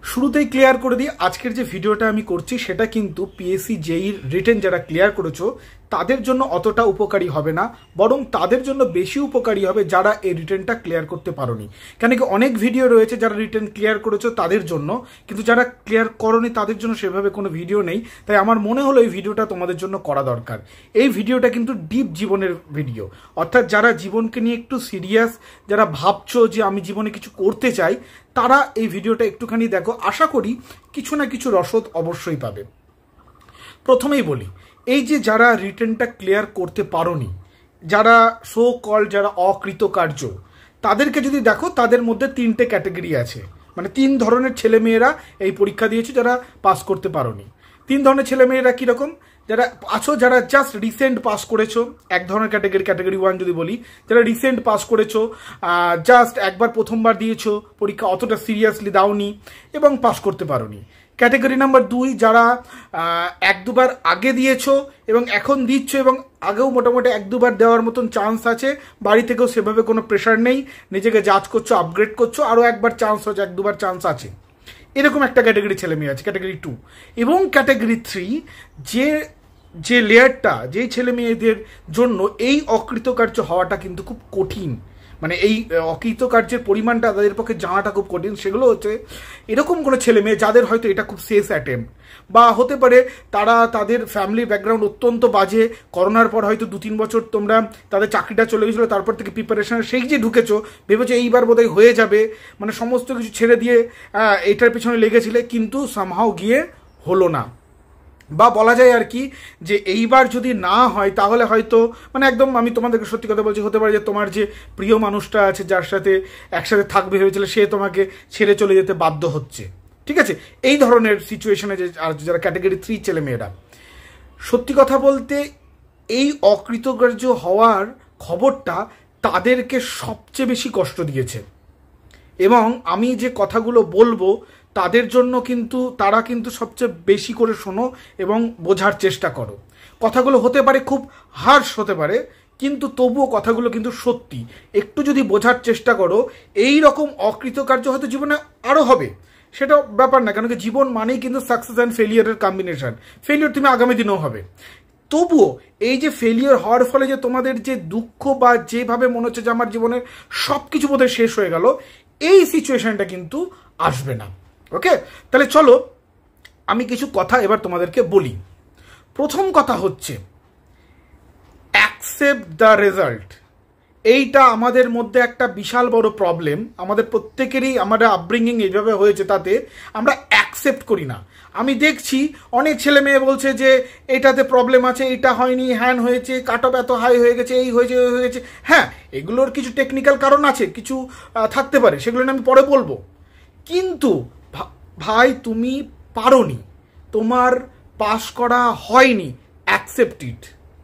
শুরুতেই ক্লিয়ার করে দিই, আজকের যে ভিডিওটা আমি করছি সেটা কিন্তু পিএসসি জেইর রিটেন যারা ক্লিয়ার করেছো তাদের জন্য অতটা উপকারী হবে না, বরং তাদের জন্য বেশি উপকারী হবে যারা এই রিটেনটা ক্লিয়ার করতে পারোনি। কেন কি অনেক ভিডিও রয়েছে যারা রিটেন ক্লিয়ার করেছো তাদের জন্য, কিন্তু যারা ক্লিয়ার করোনি তাদের জন্য সেভাবে কোনো ভিডিও নেই। তাই আমার মনে হলো এই ভিডিওটা তোমাদের জন্য করা দরকার। এই ভিডিওটা কিন্তু ডিপ জীবনের ভিডিও, অর্থাৎ যারা জীবনকে নিয়ে একটু সিরিয়াস, যারা ভাবছো যে আমি জীবনে কিছু করতে চাই, তারা এই ভিডিওটা একটুখানি দেখো। আশা করি কিছু না কিছু রসদ অবশ্যই পাবে। প্রথমেই বলি, এই যে যারা রিটেনটা ক্লিয়ার করতে পারোনি, যারা সো কল যারা অকৃতকার্য, তাদেরকে যদি দেখো তাদের মধ্যে তিনটে ক্যাটাগরি আছে। মানে তিন ধরনের ছেলেমেয়েরা এই পরীক্ষা দিয়েছে যারা পাস করতে পারোনি। তিন ধরনের ছেলেমেয়েরা কীরকম? যারা আছো যারা জাস্ট রিসেন্ট পাস করেছো, এক ধরনের ক্যাটাগরি ওয়ান যদি বলি, যারা রিসেন্ট পাস করেছো, জাস্ট একবার প্রথমবার দিয়েছো পরীক্ষা, অতটা সিরিয়াসলি দাওনি এবং পাস করতে পারোনি। ক্যাটাগরি নাম্বার দুই, যারা এক দুবার আগে দিয়েছো এবং এখন দিচ্ছ এবং আগেও মোটামুটি এক দুবার দেওয়ার মতন চান্স আছে, বাড়ি থেকেও সেভাবে কোনো প্রেশার নেই, নিজেকে জাজ করছো, আপগ্রেড করছো, আরও একবার চান্স হচ্ছে, এক দুবার চান্স আছে, এরকম একটা ক্যাটাগরি ছেলে মেয়ে আছে, ক্যাটাগরি টু। এবং ক্যাটাগরি থ্রি, যে লেয়ারটা, যেই ছেলে মেয়েদের জন্য এই অকৃতকার্য হওয়াটা কিন্তু খুব কঠিন, মানে এই অকৃতকার্যের পরিমাণটা তাদের পক্ষে জানাটা খুব কঠিন, সেগুলো হচ্ছে এরকম কোনো ছেলে মেয়ে যাদের হয়তো এটা খুব শেষ অ্যাটেম্প, বা হতে পারে তারা তাদের ফ্যামিলি ব্যাকগ্রাউন্ড অত্যন্ত বাজে, করোনার পর হয়তো 2-3 বছর তোমরা তাদের চাকরিটা চলে গেছিলো, তারপর থেকে প্রিপারেশন সেই যে ঢুকেছো, ভেবেছো এইবার বোধহয় হয়ে যাবে, মানে সমস্ত কিছু ছেড়ে দিয়ে এটার পিছনে লেগেছিলে, কিন্তু সামহাও গিয়ে হলো না। বা বলা যায় আর কি যে এইবার যদি না হয় তাহলে হয়তো মানে একদম আমি তোমাদেরকে সত্যি কথা বলছি, হতে পারে যে তোমার যে প্রিয় মানুষটা আছে যার সাথে একসাথে থাকবে ভেবেছিল, সে তোমাকে ছেড়ে চলে যেতে বাধ্য হচ্ছে। ঠিক আছে, এই ধরনের সিচুয়েশনে যে যারা ক্যাটাগরি থ্রি ছেলে মেয়েরা, সত্যি কথা বলতে এই অকৃতকার্য হওয়ার খবরটা তাদেরকে সবচেয়ে বেশি কষ্ট দিয়েছে। এবং আমি যে কথাগুলো বলবো তাদের জন্য কিন্তু তারা কিন্তু সবচেয়ে বেশি করে শোনো এবং বোঝার চেষ্টা করো। কথাগুলো হতে পারে খুব হার্শ হতে পারে, কিন্তু তবুও কথাগুলো কিন্তু সত্যি। একটু যদি বোঝার চেষ্টা করো, এই রকম অকৃতকার্য হয়তো জীবনে আরও হবে, সেটা ব্যাপার না, কেন কি জীবন মানেই কিন্তু সাকসেস অ্যান্ড ফেলিয়ারের কম্বিনেশন। ফেলিয়ার তুমি আগামী দিনেও হবে, তবুও এই যে ফেলিয়ার হওয়ার ফলে যে তোমাদের যে দুঃখ বা যেভাবে মনে হচ্ছে যে আমার জীবনের সব কিছু বোধহয় শেষ হয়ে গেল, এই সিচুয়েশনটা কিন্তু আসবে না। ওকে, তাহলে চলো আমি কিছু কথা এবার তোমাদেরকে বলি। প্রথম কথা হচ্ছে অ্যাকসেপ্ট দ্য রেজাল্ট। এইটা আমাদের মধ্যে একটা বিশাল বড় প্রবলেম, আমাদের প্রত্যেকেরই, আমাদের আপব্রিঙ্গিং এইভাবে হয়েছে, তাতে আমরা অ্যাকসেপ্ট করি না। আমি দেখছি অনেক ছেলে মেয়ে বলছে যে এটাতে প্রবলেম আছে, এটা হয়নি, হ্যান হয়েছে, কাট অফ এত হাই হয়ে গেছে, এই হয়েছে, ওই হয়েছে। হ্যাঁ, এগুলোর কিছু টেকনিক্যাল কারণ আছে, কিছু থাকতে পারে, সেগুলো আমি পরে বলবো। কিন্তু ভাই তুমি পারোনি, তোমার পাস করা হয়নি, অ্যাকসেপ্ট ইট।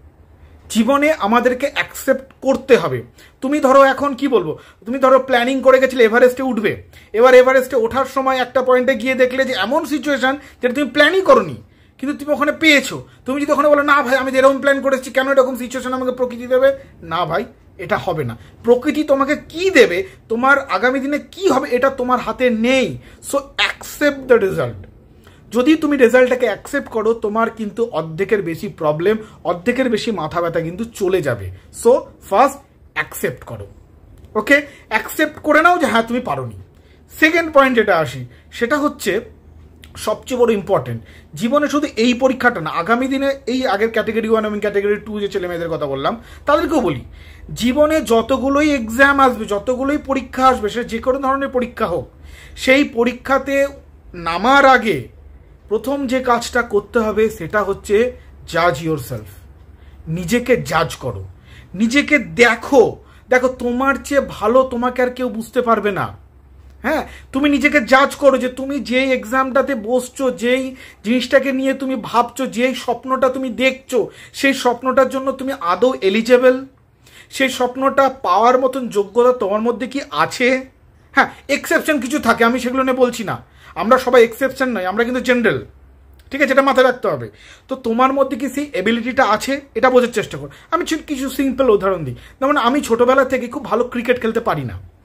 জীবনে আমাদেরকে অ্যাকসেপ্ট করতে হবে। তুমি ধরো এখন কি বলবো, তুমি ধরো প্ল্যানিং করে গেছিলে এভারেস্টে উঠবে, এবার এভারেস্টে ওঠার সময় একটা পয়েন্টে গিয়ে দেখলে যে এমন সিচুয়েশন যেটা তুমি প্ল্যানই করোনি, কিন্তু তুমি ওখানে পেয়েছো। তুমি যদি ওখানে বলো না ভাই আমি এরকম প্ল্যান করেছি, কেন এরকম সিচুয়েশন আমাকে প্রকৃতি দেবে? না ভাই, এটা হবে না। প্রকৃতি তোমাকে কি দেবে, তোমার আগামী দিনে কি হবে, এটা তোমার হাতে নেই। So accept the result. যদি তুমি রেজাল্টটাকে অ্যাকসেপ্ট করো, তোমার কিন্তু অর্ধেকের বেশি প্রবলেম, অর্ধেকের বেশি মাথা ব্যথা কিন্তু চলে যাবে। সো ফার্স্ট অ্যাকসেপ্ট করো। ওকে, অ্যাকসেপ্ট করে নাও যে হ্যাঁ তুমি পারোনি। সেকেন্ড পয়েন্ট যেটা আসি, সেটা হচ্ছে সবচেয়ে বড় ইম্পর্টেন্ট। জীবনে শুধু এই পরীক্ষাটা না, আগামী দিনে এই আগের ক্যাটাগরি ওয়ান এবং ক্যাটাগরি টু যে ছেলে মেয়েদের কথা বললাম তাদেরকেও বলি, জীবনে যতগুলোই এক্সাম আসবে, যতগুলোই পরীক্ষা আসবে, সে যে কোনো ধরনের পরীক্ষা হোক, সেই পরীক্ষাতে নামার আগে প্রথম যে কাজটা করতে হবে সেটা হচ্ছে জাজ ইয়োর সেলফ। নিজেকে জাজ করো, নিজেকে দেখো। তোমার চেয়ে ভালো তোমাকে আর কেউ বুঝতে পারবে না। হ্যাঁ, তুমি নিজেকে জাজ করো যে তুমি যেই এক্সামটাতে বসছো, যেই জিনিসটাকে নিয়ে তুমি ভাবছো, যেই স্বপ্নটা তুমি দেখছো, সেই স্বপ্নটার জন্য তুমি আদৌ এলিজেবল? সেই স্বপ্নটা পাওয়ার মতন যোগ্যতা তোমার মধ্যে কি আছে? হ্যাঁ, এক্সেপশন কিছু থাকে, আমি সেগুলো নিয়ে বলছি না, আমরা সবাই এক্সেপশন নয়, আমরা কিন্তু জেনারেল। ঠিক আছে, এটা মাথায় রাখতে হবে। তো তোমার মধ্যে কি সেই এবিলিটিটা আছে, এটা বোঝার চেষ্টা করো। আমি কিছু সিম্পল উদাহরণ দিই। যেমন আমি ছোটবেলা থেকে খুব ভালো ক্রিকেট খেলতে পারি না,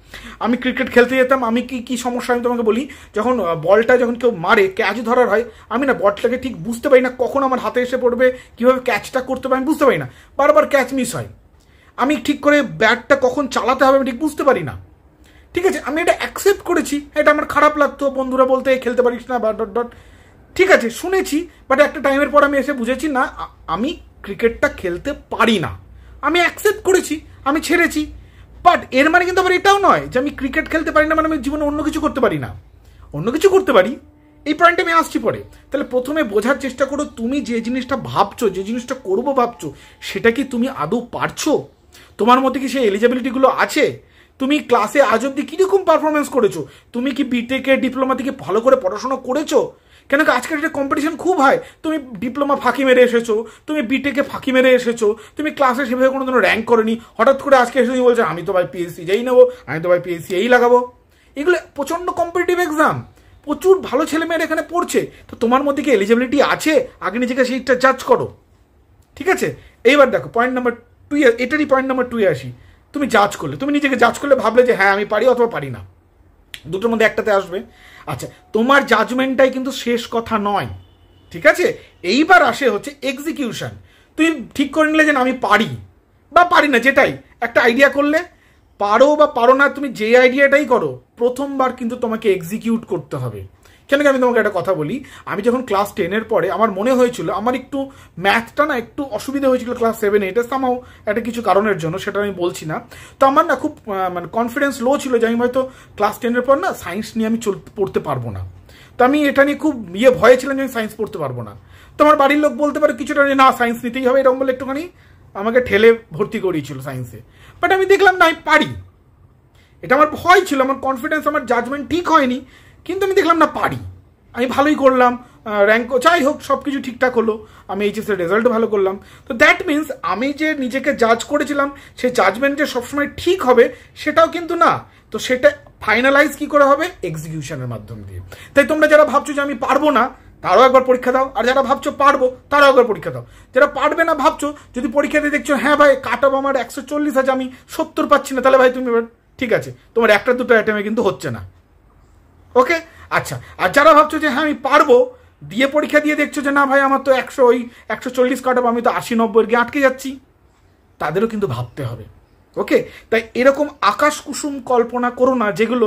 আমি ক্রিকেট খেলতে যেতাম, আমি কি সমস্যা আমি তোমাকে বলি, যখন বলটা যখন কেউ মারে ক্যাচ ধরার হয়, আমি না বলটাকে ঠিক বুঝতে পারি না কখন আমার হাতে এসে পড়বে, কীভাবে ক্যাচটা করতে হবে আমি বুঝতে পারি না, বারবার ক্যাচ মিস হয়। আমি ঠিক করে ব্যাটটা কখন চালাতে হবে আমি ঠিক বুঝতে পারি না। ঠিক আছে, আমি এটা অ্যাকসেপ্ট করেছি, এটা আমার খারাপ লাগতো, বন্ধুরা বলতে খেলতে পারিস না বা ডট ডট, ঠিক আছে শুনেছি, বাট একটা টাইমের পর আমি এসে বুঝেছি না আমি ক্রিকেটটা খেলতে পারি না, আমি অ্যাকসেপ্ট করেছি, আমি ছেড়েছি। বাট এর মানে কিন্তু আবার এটাও নয় যে আমি ক্রিকেট খেলতে পারি না মানে আমি জীবনে অন্য কিছু করতে পারি না, অন্য কিছু করতে পারি। এই পয়েন্টে আমি আসছি পরে। তাহলে প্রথমে বোঝার চেষ্টা করো তুমি যে জিনিসটা ভাবছো, যে জিনিসটা করবো ভাবছো, সেটা কি তুমি আদৌ পারছো? তোমার মধ্যে কি সেই এলিজিবিলিটিগুলো আছে? তুমি ক্লাসে আজ অব্দি কীরকম পারফরমেন্স করেছো? তুমি কি বিটেকে ডিপ্লোমা থেকে ভালো করে পড়াশোনা করেছো? কেন কি আজকের একটা কম্পিটিশন খুব হাই, তুমি ডিপ্লোমা ফাঁকি মেরে এসেছো, তুমি বিটেকে ফাঁকি মেরে এসেছো, তুমি ক্লাসে সেভাবে কোনো দিনও র্যাঙ্ক করনি, হঠাৎ করে আজকে এসে তুমি বলছো আমি তো ভাই পিএসসি যেই নেবো, আমি তো ভাই পিএসসি এই লাগাবো। এগুলো প্রচণ্ড কম্পিটিটিভ এক্সাম, প্রচুর ভালো ছেলেমেয়েরা এখানে পড়ছে, তো তোমার মধ্যে কি এলিজিবিলিটি আছে? আগে নিজেকে সেইটা জাজ করো। ঠিক আছে, এইবার দেখো পয়েন্ট নাম্বার 2, এটারই পয়েন্ট নাম্বার 2 আসি। তুমি জাজ করলে, তুমি নিজেকে জাজ করলে, ভাবলে যে হ্যাঁ আমি পারি অথবা পারি না, দুটোর মধ্যে একটাতে আসবে। আচ্ছা, তোমার জাজমেন্টটাই কিন্তু শেষ কথা নয়, ঠিক আছে? এইবার আসে হচ্ছে এক্সিকিউশন। তুমি ঠিক করে নিলে যে আমি পারি বা পারি না, যেটাই একটা আইডিয়া করলে, পারো বা পারো না, তুমি যে আইডিয়াটাই করো প্রথমবার কিন্তু তোমাকে এক্সিকিউট করতে হবে। কেন কি আমি তোমাকে একটা কথা বলি, আমি যখন ক্লাস 10-এর পরে আমার মনে হয়েছিল আমার একটু ম্যাথটা না একটু অসুবিধা হয়েছিল ক্লাস 7-8-এ, সামাও একটা কিছু কারণের জন্য, সেটা আমি বলছি না। তো আমার না খুব মানে কনফিডেন্স লো ছিল যে আমি হয়তো ক্লাস 10-এর পর না সায়েন্স নিয়ে আমি পড়তে পারবো না। তো আমি এটা নিয়ে খুব ভয়ে ছিলাম যে আমি সায়েন্স পড়তে পারবো না। তো আমার বাড়ির লোক বলতে পারে কিছুটা না সায়েন্স নিতেই হবে এরকম বলে একটুখানি আমাকে ঠেলে ভর্তি করিয়েছিল সায়েন্সে। বাট আমি দেখলাম না আমি পারি, এটা আমার ভয় ছিল, আমার কনফিডেন্স, আমার জাজমেন্ট ঠিক হয়নি, কিন্তু আমি দেখলাম না পারি, আমি ভালোই করলাম, র্যাঙ্ক যাই হোক সব কিছু ঠিকঠাক হলো, আমি এইচএসের রেজাল্টও ভালো করলাম। তো দ্যাট মিনস আমি যে নিজেকে জাজ করেছিলাম সেই জাজমেন্ট যে সবসময় ঠিক হবে সেটাও কিন্তু না। তো সেটা ফাইনালাইজ কি করে হবে? এক্সিকিউশনের মাধ্যম দিয়ে। তাই তোমরা যারা ভাবছো যে আমি পারবো না তারাও একবার পরীক্ষা দাও, আর যারা ভাবছো পারবো তারাও একবার পরীক্ষা দাও। যারা পারবে না ভাবছো, যদি পরীক্ষা দিয়ে দেখছো হ্যাঁ ভাই কাট অফ আমার 140 আছে, আমি 70 পাচ্ছি না, তাহলে ভাই তুমি ঠিক আছে, তোমার একটা দুটো অ্যাটেমে কিন্তু হচ্ছে না। ওকে, আচ্ছা। আর যারা ভাবছো যে হ্যাঁ আমি পারবো, দিয়ে পরীক্ষা দিয়ে দেখছো যে না ভাই আমার তো 140 কাট অফ, আমি তো 80-90 গিয়ে আটকে যাচ্ছি, তাদেরও কিন্তু ভাবতে হবে। ওকে, তাই এরকম আকাশ কুসুম কল্পনা করো না, যেগুলো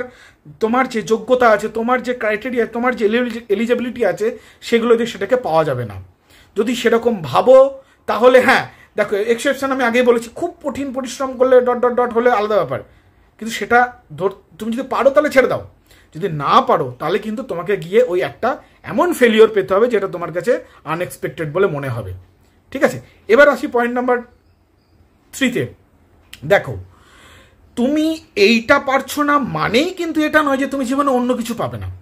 তোমার যে যোগ্যতা আছে, তোমার যে ক্রাইটেরিয়া, তোমার যে এলিজিবিলিটি আছে, সেগুলো দিয়ে সেটাকে পাওয়া যাবে না। যদি সেরকম ভাবো তাহলে হ্যাঁ দেখো, এক্সেপশন আমি আগেই বলেছি, খুব কঠিন পরিশ্রম করলে ডট ডট ডট হলে আলাদা ব্যাপার, কিন্তু সেটা তুমি যদি পারো তাহলে ছেড়ে দাও, যদি না পারো তাহলে কিন্তু তোমাকে গিয়ে ওই একটা এমন ফেলিওর পেতে হবে যেটা তোমার কাছে আনএক্সপেক্টেড বলে মনে হবে। ঠিক আছে, এবার আসি পয়েন্ট নাম্বার 3-তে। দেখো, তুমি এইটা পারছো না মানেই কিন্তু এটা নয় যে তুমি জীবনে অন্য কিছু পাবে না।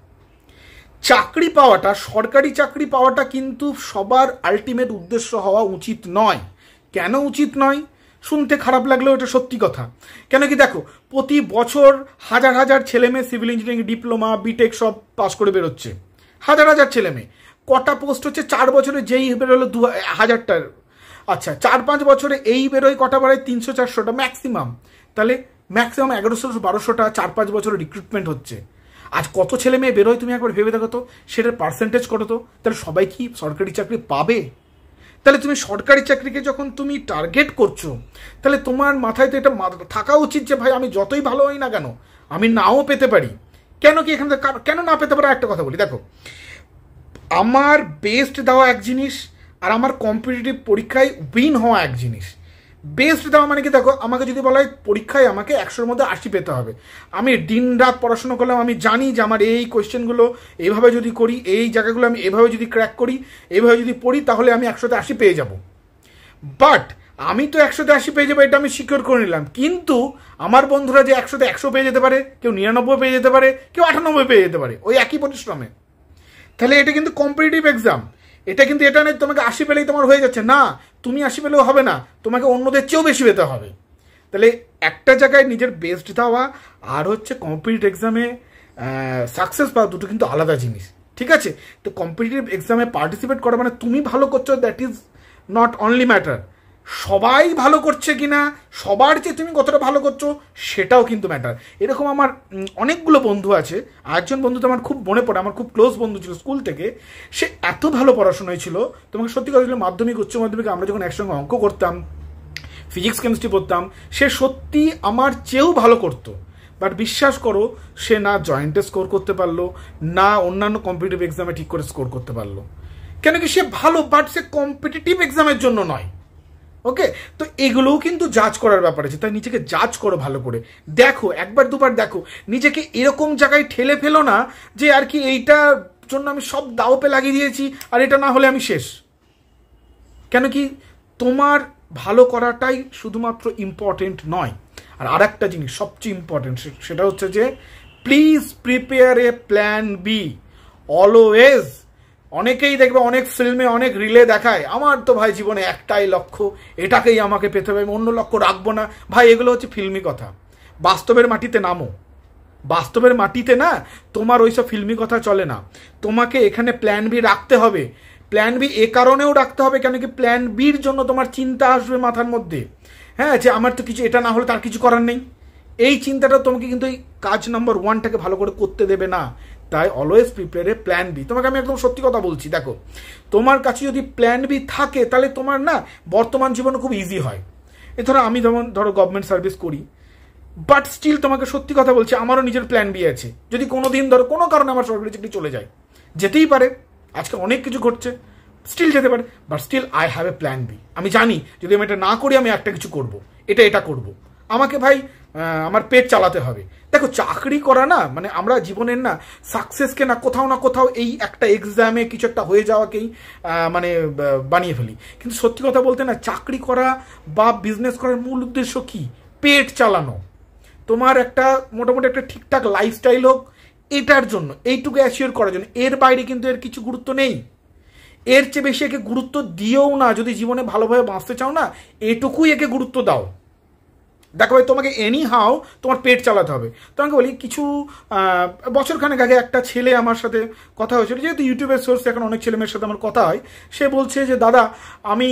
চাকরি পাওয়াটা, সরকারি চাকরি পাওয়াটা কিন্তু সবার আলটিমেট উদ্দেশ্য হওয়া উচিত নয়। কেন উচিত নয়? শুনতে খারাপ লাগলেও এটা সত্যি কথা। কেন কি দেখো, প্রতি বছর হাজার হাজার ছেলেমেয়ে সিভিল ইঞ্জিনিয়ারিং, ডিপ্লোমা, বিটেক সব পাস করে বেরোচ্ছে, হাজার হাজার ছেলেমেয়ে। কটা পোস্ট হচ্ছে? 4 বছরে যেই বেরোলো 2000টার, আচ্ছা 4-5 বছরে এই বেরোয় কটা বাড়ায়? 300-400টা ম্যাক্সিমাম। তাহলে ম্যাক্সিমাম 1100-1200টা 4-5 বছরে রিক্রুটমেন্ট হচ্ছে। আজ কত ছেলে মেয়ে বেরোয় তুমি একবার ভেবে দেখো তো, সেটার পার্সেন্টেজ কত? তো তাহলে সবাই কি সরকারি চাকরি পাবে? তাহলে তুমি সরকারি চাকরিকে যখন তুমি টার্গেট করছো, তাহলে তোমার মাথায় তো এটা থাকা উচিত যে ভাই আমি যতই ভালো হই না কেন আমি নাও পেতে পারি। কেন কি এখান থেকে কেন না পেতে পারো? একটা কথা বলি, দেখো আমার বেস্ট দেওয়া এক জিনিস আর আমার কম্পিটিটিভ পরীক্ষায় উইন হওয়া এক জিনিস। বেস্ট দেওয়া মানে কি, দেখো আমাকে যদি বলা হয় পরীক্ষায় আমাকে 100-র মধ্যে 80 পেতে হবে, আমি দিন রাত পড়াশোনা করলাম, আমি জানি যে আমার এই কোয়েশ্চেনগুলো এইভাবে যদি করি, এই জায়গাগুলো আমি এভাবে যদি ক্র্যাক করি, এইভাবে যদি পড়ি, তাহলে আমি 100-তে 80 পেয়ে যাব। বাট আমি তো 100-তে 80 পেয়ে যাবো এটা আমি সিকিউর করে নিলাম, কিন্তু আমার বন্ধুরা যে 100-তে 100 পেয়ে যেতে পারে, কেউ 99 পেয়ে যেতে পারে, কেউ 98 পেয়ে যেতে পারে ওই একই পরিশ্রমে। তাহলে এটা কিন্তু কম্পিটিটিভ এক্সাম। এটা কিন্তু এটা নয় তোমাকে 80 পেলেই তোমার হয়ে যাচ্ছে, না, তুমি 80 পেলেও হবে না, তোমাকে অন্যদের চেয়েও বেশি পেতে হবে। তাহলে একটা জায়গায় নিজের বেস্ট দেওয়া আর হচ্ছে কম্পিটিটিভ এক্সামে সাকসেস পাওয়া, দুটো কিন্তু আলাদা জিনিস। ঠিক আছে, তো কম্পিটিটিভ এক্সামে পার্টিসিপেট করা মানে তুমি ভালো করছো, that is not only matter, সবাই ভালো করছে কিনা, সবার যে তুমি কতটা ভালো করছো সেটাও কিন্তু ম্যাটার। এরকম আমার অনেকগুলো বন্ধু আছে। একজন বন্ধু তো আমার খুব মনে পড়ে, আমার খুব ক্লোজ বন্ধু ছিল স্কুল থেকে। সে এত ভালো পড়াশোনায় ছিল, তোমাকে সত্যি কথা ছিল, মাধ্যমিক উচ্চ মাধ্যমিক আমরা যখন একসঙ্গে অঙ্ক করতাম, ফিজিক্স কেমিস্ট্রি পড়তাম, সে সত্যি আমার চেয়েও ভালো করতো। বাট বিশ্বাস করো, সে না জয়েন্টে স্কোর করতে পারলো, না অন্যান্য কম্পিটিটিভ এক্সামে ঠিক করে স্কোর করতে পারলো। কেন কি, সে ভালো, বাট সে কম্পিটিটিভ এক্সামের জন্য নয়। ওকে, তো এগুলোও কিন্তু জাজ করার ব্যাপার আছে। তাই নিজেকে জাজ করো ভালো করে, দেখো, একবার দুবার দেখো, নিজেকে এরকম জায়গায় ঠেলে ফেলো না যে আর কি এইটার জন্য আমি সব দাও লাগিয়ে দিয়েছি আর এটা না হলে আমি শেষ। কেন কি, তোমার ভালো করাটাই শুধুমাত্র ইম্পর্টেন্ট নয়। আর একটা জিনিস সবচেয়ে ইম্পর্টেন্ট, সেটা হচ্ছে যে please prepare a plan B always. অনেকেই দেখবে অনেক ফিল্মে অনেক রিলে দেখায়, আমার তো ভাই জীবনে একটাই লক্ষ্য, এটাকেই আমাকে পেতে হবে, আমি অন্য লক্ষ্য রাখবো না। ভাই এগুলো হচ্ছে ফিল্মি কথা। বাস্তবের মাটিতে নামো। বাস্তবের মাটিতে না তোমার ওইসব ফিল্মি কথা চলে না। তোমাকে এখানে প্ল্যান বি রাখতে হবে। প্ল্যান বি এ কারণেও রাখতে হবে, কেন কি প্ল্যান বির জন্য তোমার চিন্তা আসবে মাথার মধ্যে, হ্যাঁ, যে আমার তো কিছু, এটা না হলে তার কিছু করার নেই। এই চিন্তাটা তোমাকে কিন্তু এই কাজ নাম্বার 1টাকে ভালো করে করতে দেবে না। তাই always prepare a plan B. তোমাকে আমি একদম সত্যি কথা বলছি, দেখো, তোমার কাছে যদি প্ল্যান বি থাকে তাহলে তোমার না বর্তমান জীবনে খুব ইজি হয়। এ আমি যেমন ধরো গভর্নমেন্ট সার্ভিস করি, বাট স্টিল তোমাকে সত্যি কথা বলছি, আমারও নিজের প্ল্যান বি আছে। যদি কোনো দিন ধরো কোনো কারণে আমার সরকারি চাকরি চলে যায়, যেতেই পারে, আজকে অনেক কিছু ঘটছে, স্টিল যেতে পারে, but still I have a plan B. আমি জানি যদি আমি এটা না করি আমি একটা কিছু করব, এটা করব, আমাকে ভাই আমার পেট চালাতে হবে। দেখো, চাকরি করা না মানে আমরা জীবনের না সাকসেসকে না কোথাও এই একটা এক্সামে কিছু একটা হয়ে যাওয়াকেই মানে বানিয়ে ফেলি। কিন্তু সত্যি কথা বলতে না, চাকরি করা বা বিজনেস করার মূল উদ্দেশ্য কি? পেট চালানো, তোমার একটা মোটামুটি একটা ঠিকঠাক লাইফস্টাইল হোক, এটার জন্য, এইটুকু অ্যাসিওর করার জন্য। এর বাইরে কিন্তু এর কিছু গুরুত্ব নেই। এর চেয়ে বেশি একে গুরুত্ব দিও না। যদি জীবনে ভালোভাবে বাঁচতে চাও না, এটুকুই একে গুরুত্ব দাও। দেখো ভাই, তোমাকে এনি হাও তোমার পেট চালাতে হবে। তোমাকে বলি, কিছু বছরখানেক আগে একটা ছেলে আমার সাথে কথা হয়েছিল, যেহেতু ইউটিউবের সোর্স, এখন অনেক ছেলে মেয়ের সাথে আমার কথা হয়। সে বলছে যে দাদা, আমি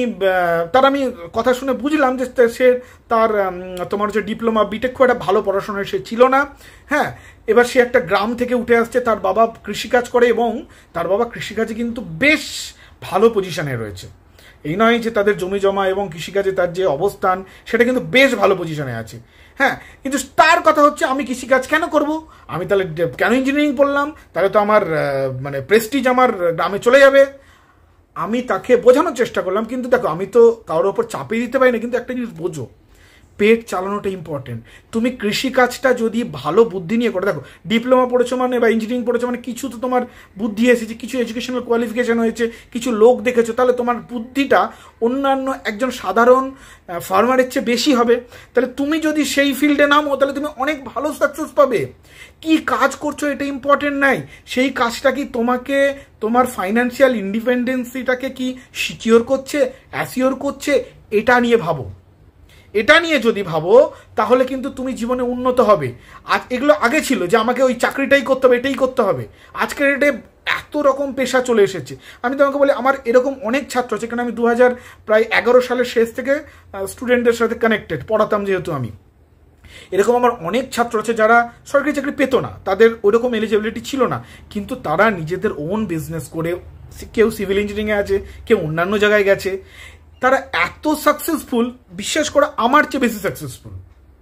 কথা শুনে বুঝলাম যে সে তার তোমার যে ডিপ্লোমা বিটেক খুব একটা ভালো পড়াশোনায় সে ছিল না। হ্যাঁ, এবার সে একটা গ্রাম থেকে উঠে আসছে, তার বাবা কৃষিকাজ করে এবং তার বাবা কৃষিকাজে কিন্তু বেশ ভালো পজিশনে রয়েছে। এই নয় যে তাদের জমি জমা এবং কৃষিকাজে তার যে অবস্থান সেটা কিন্তু বেশ ভালো পজিশনে আছে। হ্যাঁ, কিন্তু তার কথা হচ্ছে আমি কৃষিকাজ কেন করব, আমি তাহলে কেন ইঞ্জিনিয়ারিং পড়লাম, তাহলে তো আমার মানে প্রেস্টিজ আমার গ্রামে চলে যাবে। আমি তাকে বোঝানোর চেষ্টা করলাম, কিন্তু দেখো, আমি তো কারোর ওপর চাপিয়ে দিতে পারি না, কিন্তু একটা জিনিস বোঝো, পেট চালানোটা ইম্পর্টেন্ট। তুমি কৃষিকাজটা যদি ভালো বুদ্ধি নিয়ে করে, দেখো, ডিপ্লোমা পড়েছো মানে বা ইঞ্জিনিয়ারিং পড়েছো মানে কিছু তো তোমার বুদ্ধি এসেছে, কিছু এডুকেশনাল কোয়ালিফিকেশন হয়েছে, কিছু লোক দেখেছো, তাহলে তোমার বুদ্ধিটা অন্যান্য একজন সাধারণ ফার্মারের চেয়ে বেশি হবে। তাহলে তুমি যদি সেই ফিল্ডে নামো তাহলে তুমি অনেক ভালো সাকসেস পাবে। কি কাজ করছো এটা ইম্পর্টেন্ট নাই, সেই কাজটা কি তোমাকে তোমার ফাইন্যান্সিয়াল ইন্ডিপেন্ডেন্সিটাকে কি সিকিওর করছে, অ্যাসিওর করছে, এটা নিয়ে ভাবো। এটা নিয়ে যদি ভাবো তাহলে কিন্তু তুমি জীবনে উন্নত হবে। আজ এগুলো আগে ছিল যে আমাকে ওই চাকরিটাই করতে হবে, এটাই করতে হবে। আজকের ডেটে এত রকম পেশা চলে এসেছে। আমি তোমাকে বলি, আমার এরকম অনেক ছাত্র আছে, কারণ আমি 2011 সালের শেষ থেকে স্টুডেন্টদের সাথে কানেক্টেড, পড়াতাম যেহেতু আমি। এরকম আমার অনেক ছাত্র আছে যারা সরকারি চাকরি পেতো না, তাদের ওইরকম এলিজিবিলিটি ছিল না, কিন্তু তারা নিজেদের ওন বিজনেস করে, কেউ সিভিল ইঞ্জিনিয়ারিংয়ে আছে, কেউ অন্যান্য জায়গায় গেছে, তারা এত সাকসেসফুল, বিশ্বাস করে আমার চেয়ে বেশি সাকসেসফুল।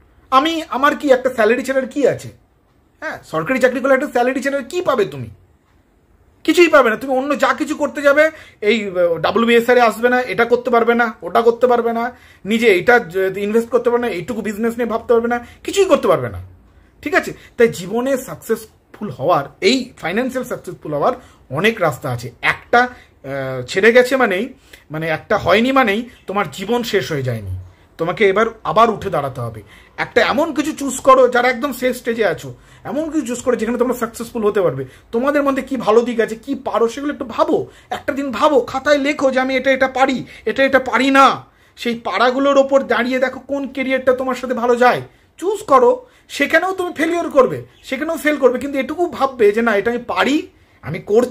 আমার কি একটা স্যালারি ছাড়ার কি আছে? হ্যাঁ, সরকারি চাকরি করলে একটা স্যালারি ছাড়ার কি পাবে? তুমি কিছুই পাবে না। তুমি অন্য যা কিছু করতে যাবে, এই WBSR আসবে না, এটা করতে পারবে না, ওটা করতে পারবে না, নিজে এটা ইনভেস্ট করতে পারবে না, এইটুকু বিজনেস নিয়ে ভাবতে পারবে না, কিছুই করতে পারবে না। ঠিক আছে, তাই জীবনে সাকসেসফুল হওয়ার, এই ফাইন্যান্সিয়াল সাকসেসফুল হওয়ার অনেক রাস্তা আছে। একটা ছেড়ে গেছে মানে একটা হয়নি মানেই তোমার জীবন শেষ হয়ে যায়নি। তোমাকে এবার আবার উঠে দাঁড়াতে হবে। একটা এমন কিছু চুজ করো যারা একদম শেষ স্টেজে আছো, এমন কিছু চুজ করো যেখানে তোমরা সাকসেসফুল হতে পারবে। তোমাদের মধ্যে কি ভালো দিক আছে, কি পারো, সেগুলো একটু ভাবো। একটা দিন ভাবো, খাতায় লেখো যে আমি এটা পারি, এটা পারি না। সেই পারাগুলোর ওপর দাঁড়িয়ে দেখো কোন কেরিয়ারটা তোমার সাথে ভালো যায়, চুজ করো। সেখানেও তুমি ফেলিওর করবে, সেখানেও ফেল করবে, কিন্তু এটুকু ভাববে যে না, এটা আমি পারি, আমি করছি,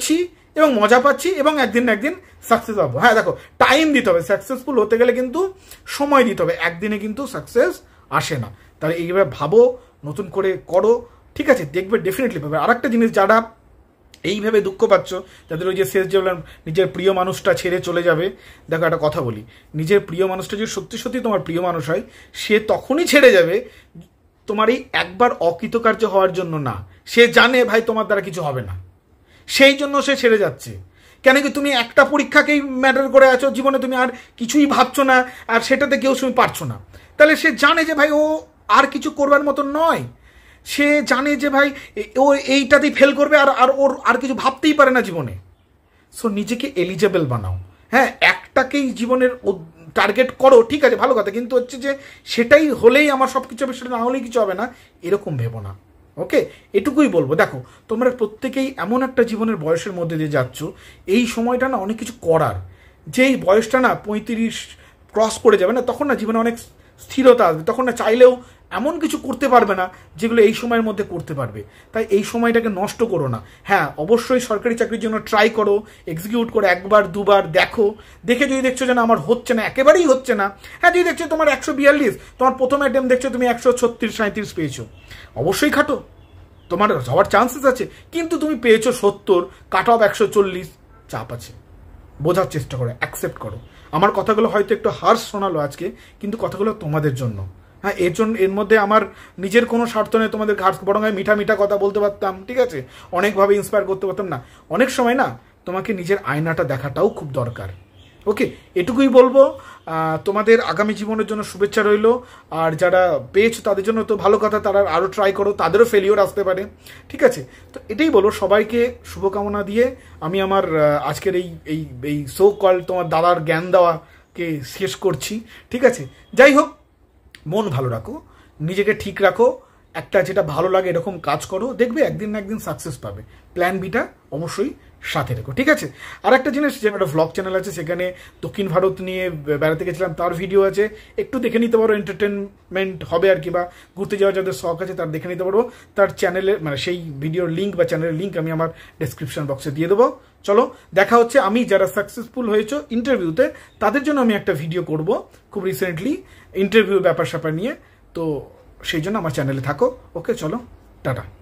এবং মজা পাচ্ছি এবং একদিন না একদিন সাকসেস পাবো। হ্যাঁ দেখো, টাইম দিতে হবে, সাকসেসফুল হতে গেলে কিন্তু সময় দিতে হবে, একদিনে কিন্তু সাকসেস আসে না। তাহলে এইভাবে ভাবো, নতুন করে করো, ঠিক আছে, দেখবে ডেফিনেটলি পাবে। আর একটা জিনিস, যারা এইভাবে দুঃখ পাচ্ছ, যাদের ওই যে শেষ যে বললাম নিজের প্রিয় মানুষটা ছেড়ে চলে যাবে, দেখো একটা কথা বলি, নিজের প্রিয় মানুষটা যদি সত্যি সত্যি তোমার প্রিয় মানুষ হয়, সে তখনই ছেড়ে যাবে তোমার এই একবার অকৃতকার্য হওয়ার জন্য না, সে জানে ভাই তোমার দ্বারা কিছু হবে না, সেই জন্য সে ছেড়ে যাচ্ছে। কেন কি তুমি একটা পরীক্ষাকেই ম্যাটার করে আছো জীবনে, তুমি আর কিছুই ভাবছো না, আর সেটাতে কেউ তুমি পারছো না, তাহলে সে জানে যে ভাই ও আর কিছু করবার মতন নয়, সে জানে যে ভাই ও এইটাতেই ফেল করবে, আর আর ওর আর কিছু ভাবতেই পারে না জীবনে। সো নিজেকে এলিজেবল বানাও। হ্যাঁ, একটাকেই জীবনের টার্গেট করো, ঠিক আছে, ভালো কথা, কিন্তু হচ্ছে যে সেটাই হলেই আমার সব কিছু হবে, সেটা না হলেই কিছু হবে না, এরকম ভেবো না। ওকে, এটুকুই বলবো। দেখো, তোমরা প্রত্যেকেই এমন একটা জীবনের বয়সের মধ্যে দিয়ে যাচ্ছ, এই সময়টা না অনেক কিছু করার, যেই বয়সটা না 35 ক্রস করে যাবে না, তখন না জীবনে অনেক স্থিরতা আসবে, তখন না চাইলেও এমন কিছু করতে পারবে না যেগুলো এই সময়ের মধ্যে করতে পারবে। তাই এই সময়টাকে নষ্ট করো না। হ্যাঁ, অবশ্যই সরকারি চাকরির জন্য ট্রাই করো, এক্সিকিউট করো, একবার দুবার দেখো, দেখে যদি দেখছো যে না আমার হচ্ছে না, একেবারেই হচ্ছে না, হ্যাঁ যদি দেখছো তোমার 142, তোমার প্রথম অ্যাটেম্প দেখছো তুমি 136-37 পেয়েছো, অবশ্যই খাটো, তোমার হওয়ার চান্সেস আছে, কিন্তু তুমি পেয়েছো 70, কাট অফ 140, চাপ আছে, বোঝার চেষ্টা করো, অ্যাকসেপ্ট করো। আমার কথাগুলো হয়তো একটু হার্শ শোনালো আজকে, কিন্তু কথাগুলো তোমাদের জন্য। হ্যাঁ, এর জন্য, এর মধ্যে আমার নিজের কোনো স্বার্থ নেই তোমাদের হার্শ, বরং আমি মিঠা মিঠা কথা বলতে পারতাম, ঠিক আছে, অনেকভাবে ইন্সপায়ার করতে পারতাম না, অনেক সময় না তোমাকে নিজের আয়নাটা দেখাটাও খুব দরকার। ওকে, এটুকুই বলবো। তোমাদের আগামী জীবনের জন্য শুভেচ্ছা রইল, আর যারা পেয়েছো তাদের জন্য তো ভালো কথা, তারা আরও ট্রাই করো, তাদেরও ফেলিওর আসতে পারে, ঠিক আছে। তো এটাই বলো, সবাইকে শুভকামনা দিয়ে আমি আমার আজকের এই এই এই শো কল তোমার দাদার জ্ঞান দেওয়াকে শেষ করছি, ঠিক আছে। যাই হোক, মন ভালো রাখো, নিজেকে ঠিক রাখো, একটা যেটা ভালো লাগে এরকম কাজ করো, দেখবে একদিন না একদিন সাকসেস পাবে। প্ল্যান বিটা অবশ্যই সাথে রেখো, ঠিক আছে। আর একটা জিনিস, যে একটা ভ্লগ চ্যানেল আছে, সেখানে দক্ষিণ ভারত নিয়ে বেড়াতে গেছিলাম, তার ভিডিও আছে, একটু দেখে নিতে পারো, এন্টারটেনমেন্ট হবে আর কি, বা ঘুরতে যাওয়ার যাদের শখ আছে তার দেখে নিতে পারো। তার চ্যানেলে মানে সেই ভিডিওর লিঙ্ক বা চ্যানেলের লিঙ্ক আমি আমার ডেসক্রিপশন বক্সে দিয়ে দেবো। চলো, দেখা হচ্ছে। আমি যারা সাকসেসফুল হয়েছো ইন্টারভিউতে, তাদের জন্য আমি একটা ভিডিও করব খুব রিসেন্টলি, ইন্টারভিউ ব্যাপার স্যাপার নিয়ে, তো সেই জন্য আমার চ্যানেলে থাকো। ওকে, চলো, টাটা।